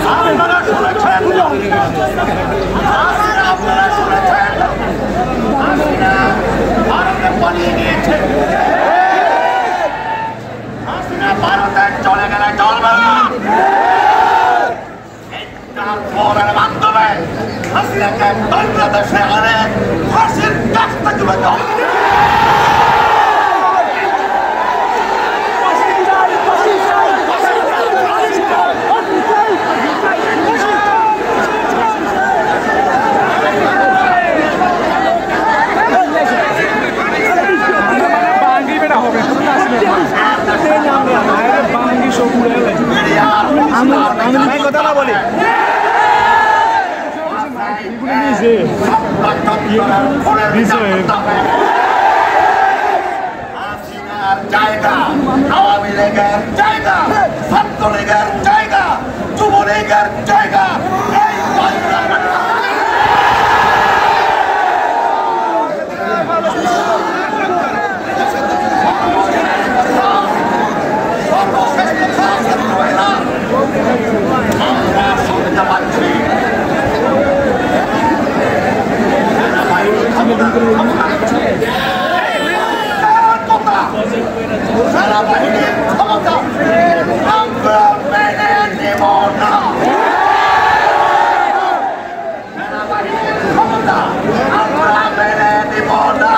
আপনারা শুনেছেন, আপনারা শুনেছেন হাসিনা ভারতে পালিয়ে গিয়েছে। হাসিনা ভারতে চলে গেলে চলবে না। ফোনের মাধ্যমে হাসিনাকে বাংলাদেশে আনে ফাঁসির কাজটা তুলে দাও। কথা না বলি জায়গা আওয়ামী লীগের জায়গা, ছাত্রলীগের জায়গা, যুবলীগের জায়গা এই আমরা শুনতে পাচ্ছি সেনাবাহিনীর ক্ষমতা আমরা মেনে নেব না। সেনাবাহিনীর ক্ষমতা আমরা মেনে নেব না।